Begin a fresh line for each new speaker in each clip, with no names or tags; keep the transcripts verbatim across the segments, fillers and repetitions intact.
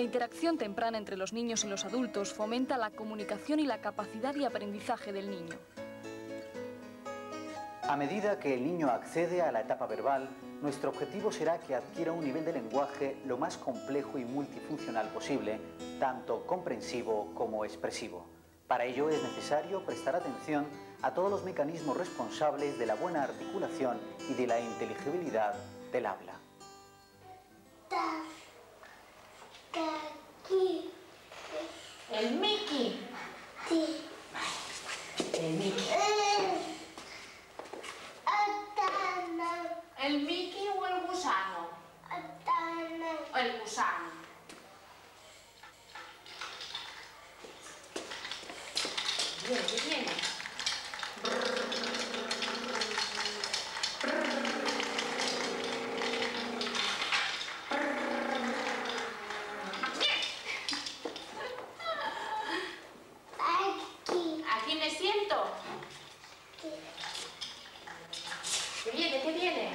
La interacción temprana entre los niños y los adultos fomenta la comunicación y la capacidad de aprendizaje del niño.
A medida que el niño accede a la etapa verbal, nuestro objetivo será que adquiera un nivel de lenguaje lo más complejo y multifuncional posible, tanto comprensivo como expresivo. Para ello es necesario prestar atención a todos los mecanismos responsables de la buena articulación y de la inteligibilidad del habla.
El Mickey.
Sí.
El Mickey. ¿El Mickey o el gusano? El gusano. Viene, ¿qué viene?
Aquí.
Aquí me siento. ¿Qué viene? ¿Qué viene?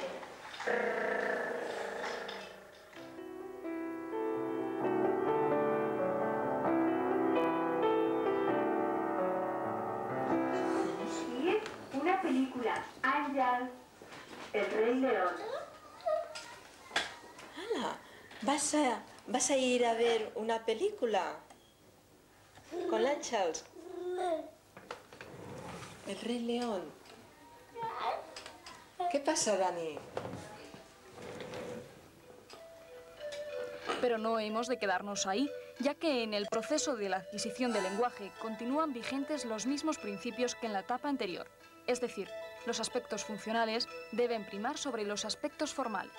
Una película, Ángel, el Rey León.
¡Hala! ¿Vas a, ¿Vas a ir a ver una película? ¿Con Ángel? El Rey León. ¿Qué pasa, Dani?
Pero no hemos de quedarnos ahí, ya que en el proceso de la adquisición del lenguaje continúan vigentes los mismos principios que en la etapa anterior. Es decir, los aspectos funcionales deben primar sobre los aspectos formales.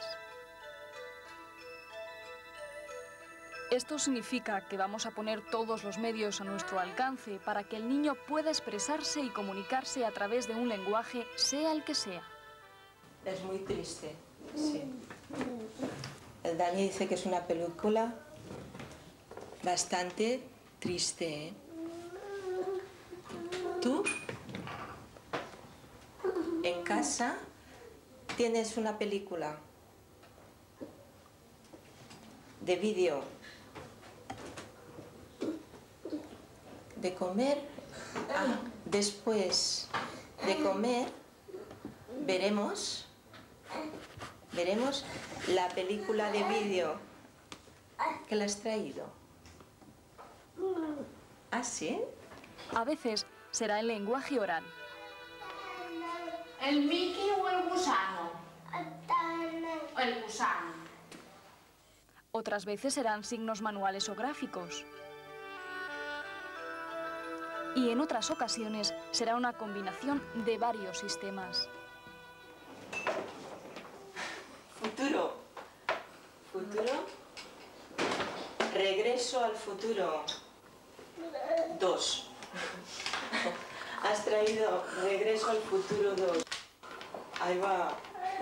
Esto significa que vamos a poner todos los medios a nuestro alcance para que el niño pueda expresarse y comunicarse a través de un lenguaje, sea el que sea.
Es muy triste, sí. El Dani dice que es una película bastante triste, ¿eh? ¿Tú? En casa tienes una película de vídeo de comer. Ah, después de comer veremos veremos la película de vídeo que le has traído. ¿Ah, sí?
A veces será el lenguaje oral.
¿El Mickey o el gusano? El gusano.
Otras veces serán signos manuales o gráficos. Y en otras ocasiones será una combinación de varios sistemas.
Futuro. Futuro. Regreso al futuro. Dos. Has traído Regreso al futuro dos. Ahí va.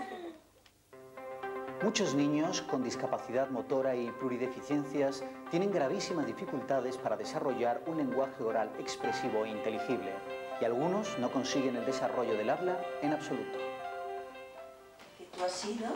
Muchos niños con discapacidad motora y plurideficiencias tienen gravísimas dificultades para desarrollar un lenguaje oral expresivo e inteligible, y algunos no consiguen el desarrollo del habla en absoluto.
¿Y tú has ido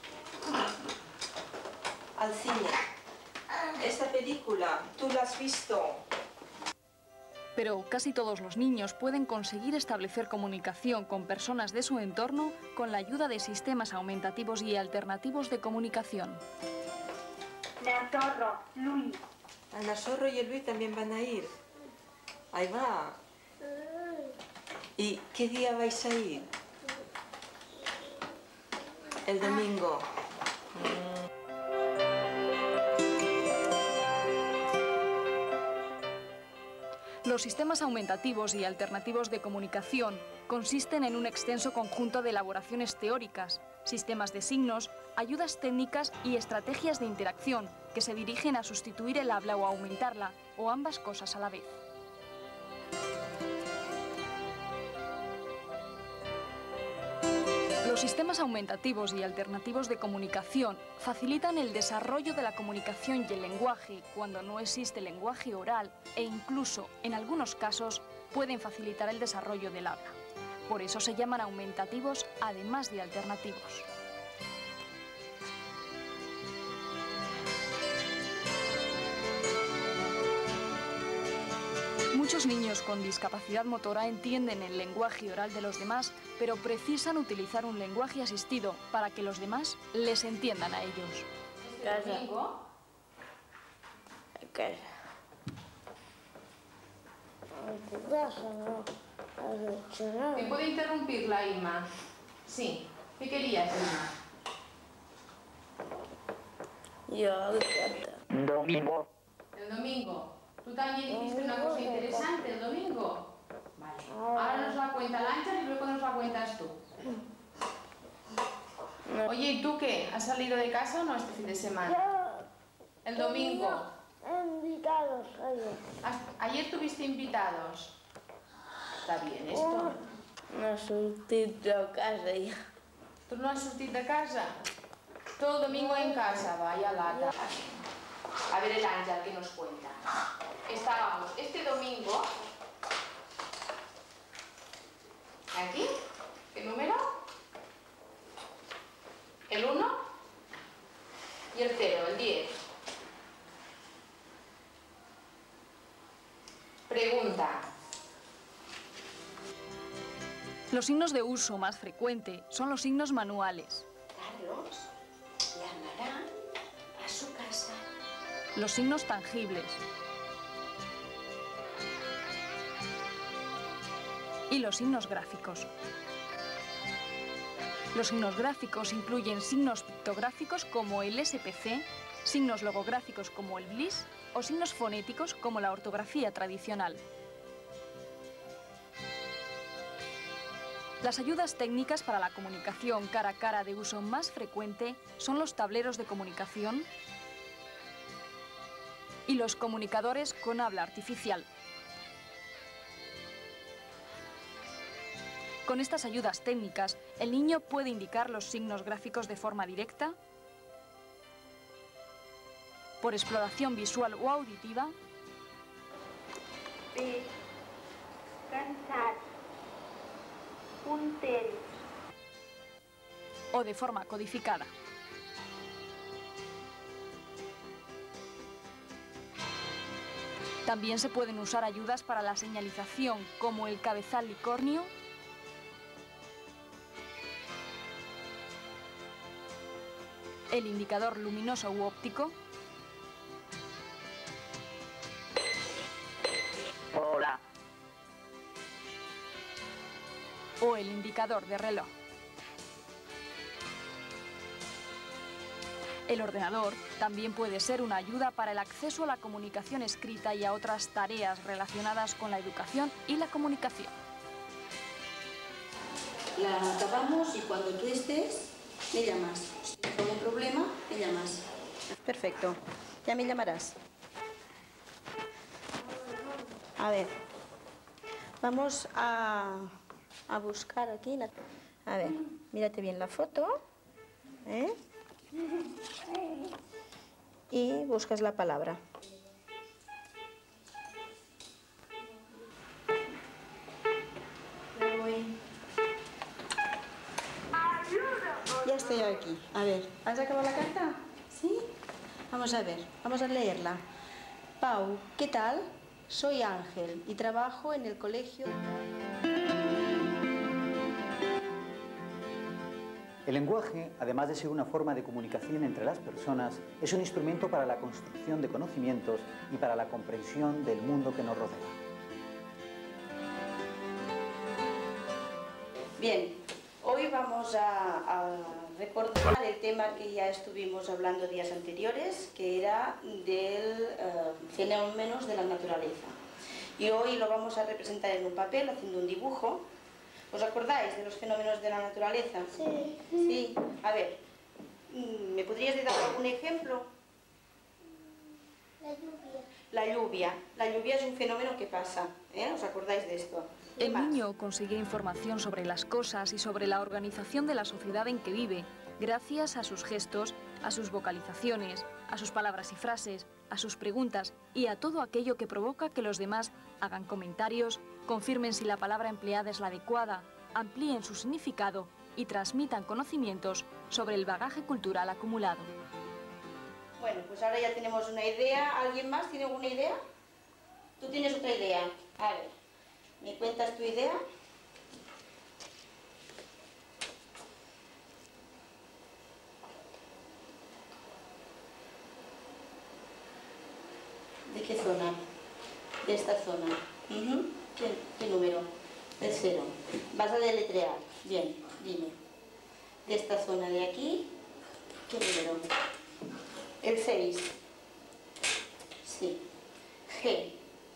al cine? Esta película, ¿tú la has visto?
Pero casi todos los niños pueden conseguir establecer comunicación con personas de su entorno con la ayuda de sistemas aumentativos y alternativos de comunicación.
Nazorro, Luis.
El Nazorro y el Luis también van a ir. Ahí va. ¿Y qué día vais a ir? El domingo.
Los sistemas aumentativos y alternativos de comunicación consisten en un extenso conjunto de elaboraciones teóricas, sistemas de signos, ayudas técnicas y estrategias de interacción que se dirigen a sustituir el habla o aumentarla, o ambas cosas a la vez. Los sistemas aumentativos y alternativos de comunicación facilitan el desarrollo de la comunicación y el lenguaje cuando no existe lenguaje oral e incluso, en algunos casos, pueden facilitar el desarrollo del habla. Por eso se llaman aumentativos además de alternativos. Muchos niños con discapacidad motora entienden el lenguaje oral de los demás, pero precisan utilizar un lenguaje asistido para que los demás les entiendan a ellos.
Este domingo.
Casa.
¿Me puede interrumpir la Ima? Sí. ¿Qué querías, Ima?
Yo,
Domingo.
El domingo. ¿Tú también hiciste una cosa interesante el domingo? Vale. Ahora nos la cuenta Lancha y luego nos la cuentas tú. Oye, ¿y tú qué? ¿Has salido de casa o no este fin de semana? El domingo.
Invitados ayer.
Ayer tuviste invitados. Está bien esto.
no he sortit a casa ja.
¿Tú no has sortit de casa? Todo el domingo en casa, vaya lata. A ver el Ángel que nos cuenta. Estábamos este domingo aquí. ¿Qué número? El uno y el cero, el diez. Pregunta.
Los signos de uso más frecuente son los signos manuales.
Carlos llamará a su casa.
Los signos tangibles y los signos gráficos. Los signos gráficos incluyen signos pictográficos como el S P C, signos logográficos como el B L I S o signos fonéticos como la ortografía tradicional. Las ayudas técnicas para la comunicación cara a cara de uso más frecuente son los tableros de comunicación y los comunicadores con habla artificial. Con estas ayudas técnicas, el niño puede indicar los signos gráficos de forma directa, por exploración visual o auditiva,
Pit, cansat, punter.
o de forma codificada. También se pueden usar ayudas para la señalización, como el cabezal licornio, el indicador luminoso u óptico,
Hola.
o el indicador de reloj. El ordenador también puede ser una ayuda para el acceso a la comunicación escrita y a otras tareas relacionadas con la educación y la comunicación.
La acabamos y cuando tú estés, me llamas. Si tienes algún problema, me llamas. Perfecto. Ya me llamarás. A ver. Vamos a, a buscar aquí. La... A ver, mírate bien la foto. ¿Eh? Y buscas la palabra. Ya estoy aquí. A ver, ¿has acabado la carta? ¿Sí? Vamos a ver, vamos a leerla. Pau, ¿qué tal? Soy Ángel y trabajo en el colegio...
El lenguaje, además de ser una forma de comunicación entre las personas, es un instrumento para la construcción de conocimientos y para la comprensión del mundo que nos rodea.
Bien, hoy vamos a, a recordar el tema que ya estuvimos hablando días anteriores, que era del eh, fenómenos de la naturaleza. Y hoy lo vamos a representar en un papel, haciendo un dibujo. ¿Os acordáis de los fenómenos de la naturaleza?
Sí.
Sí. A ver, ¿me podrías dar algún ejemplo?
La lluvia.
La lluvia. La lluvia es un fenómeno que pasa, ¿eh? ¿Os acordáis de esto? ¿Qué
El
más?
niño consigue información sobre las cosas y sobre la organización de la sociedad en que vive, gracias a sus gestos, a sus vocalizaciones, a sus palabras y frases, a sus preguntas y a todo aquello que provoca que los demás hagan comentarios, confirmen si la palabra empleada es la adecuada, amplíen su significado y transmitan conocimientos sobre el bagaje cultural acumulado.
Bueno, pues ahora ya tenemos una idea. ¿Alguien más tiene alguna idea? tú tienes otra idea. A ver, ¿me cuentas tu idea? ¿De qué zona? De esta zona. Uh-huh. ¿Qué, ¿Qué número? El cero. Vas a deletrear. Bien, dime. De esta zona de aquí, ¿qué número? El seis. Sí. G.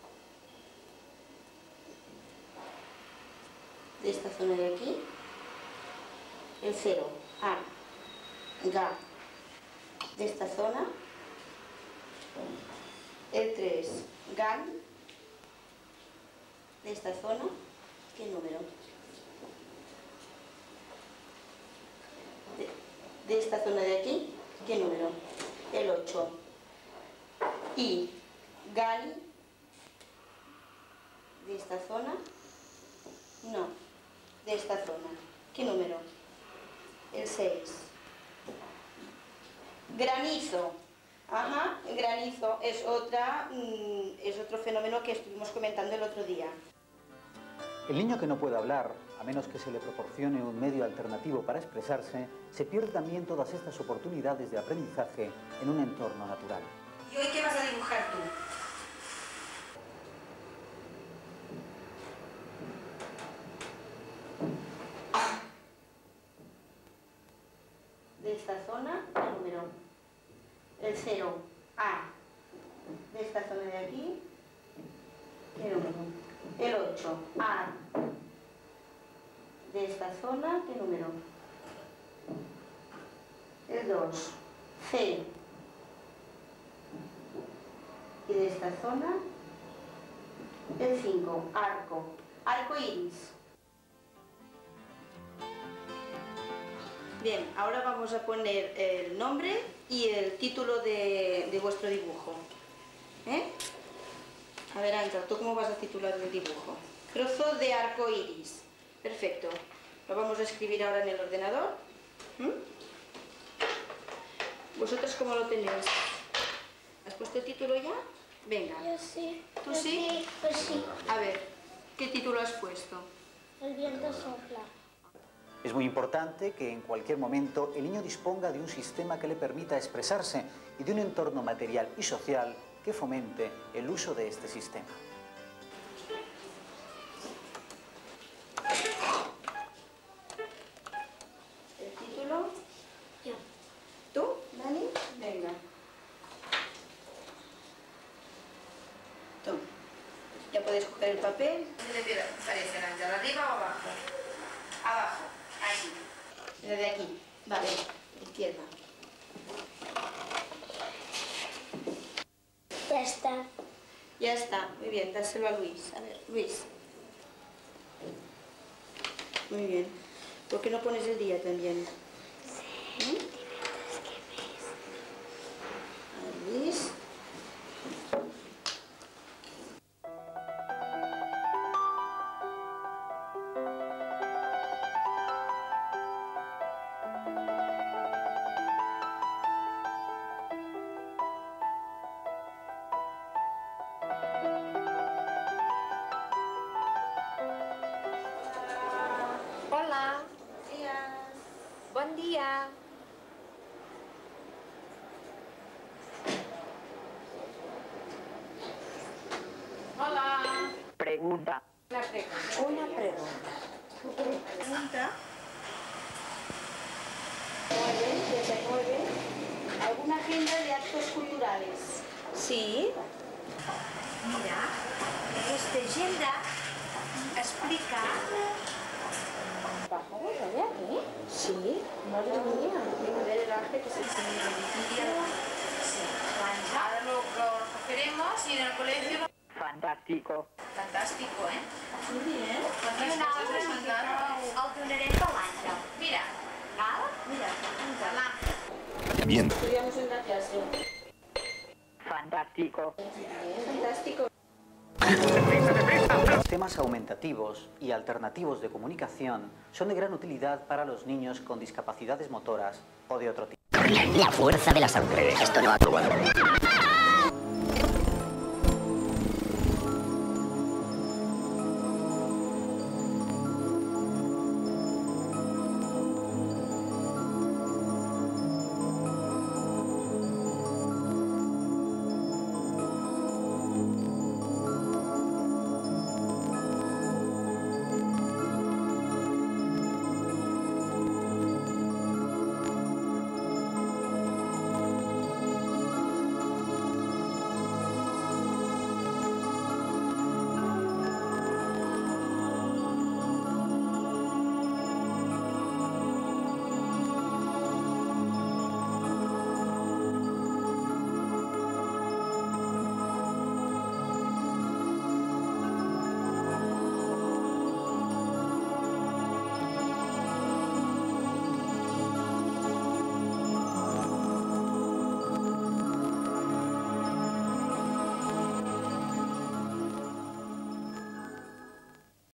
De esta zona de aquí, el cero. A. Ga. De esta zona, el tres. Gan. De esta zona, ¿qué número? De, de esta zona de aquí, ¿qué número? El ocho. Y Gali. De esta zona, no. De esta zona, ¿qué número? El seis. Granizo. Ajá, granizo es, otra, mm, es otro fenómeno que estuvimos comentando el otro día.
El niño que no puede hablar, a menos que se le proporcione un medio alternativo para expresarse, se pierde también todas estas oportunidades de aprendizaje en un entorno natural.
¿Y hoy qué vas a dibujar tú? De esta zona, ¿qué número? El cero. A. De esta zona de aquí, ¿qué número? El ocho. A. De esta zona, ¿qué número? El dos. C. Y de esta zona, el cinco. Arco. Arco iris. Bien, ahora vamos a poner el nombre y el título de, de vuestro dibujo. ¿Eh? A ver, Ángel, ¿tú cómo vas a titular el dibujo? Trozo de arco iris. Perfecto. Lo vamos a escribir ahora en el ordenador. ¿Mm? ¿Vosotros cómo lo tenéis? ¿Has puesto el título ya? Venga.
Yo sí.
¿Tú
Yo
sí?
Pues sí.
A ver, ¿qué título has puesto?
El viento sopla.
Es muy importante que en cualquier momento el niño disponga de un sistema que le permita expresarse y de un entorno material y social que fomente el uso de este sistema.
¿El título?
Yo.
¿Tú, Dani? Venga. Tú. Ya puedes coger el papel. ¿Dónde te parece, Ángel? ¿Arriba o abajo? Abajo. Aquí. Desde aquí. Vale. Izquierda.
Ya está.
Ya está. Muy bien. Dáselo a Luis. A ver, Luis. Muy bien. ¿Por qué no pones el día también? ¿Mm? A ver, Luis.
Hola,
Días.
buen día.
Hola.
Pregunta.
La pregunta.
Una pregunta.
Pregunta. nueve, treinta y nueve. ¿Alguna agenda de actos culturales?
Sí.
Mira, esta agenda explica...
¿Bajamos allá aquí? Sí. Madre mía.
Venga, ver el arte que se
Ahora lo, lo cogeremos y en el colegio...
Fantástico.
Fantástico, ¿eh?
Muy bien.
¿Cuántas cosas les han dado?
El donarem per l'Àngel.
Mira.
Val?
Mira.
Bien.
Estudiamos en la clase.
Fantástico.
Fantástico.
Los sistemas aumentativos y alternativos de comunicación son de gran utilidad para los niños con discapacidades motoras o de otro tipo.
La fuerza de la sangre. Esto no ha probado.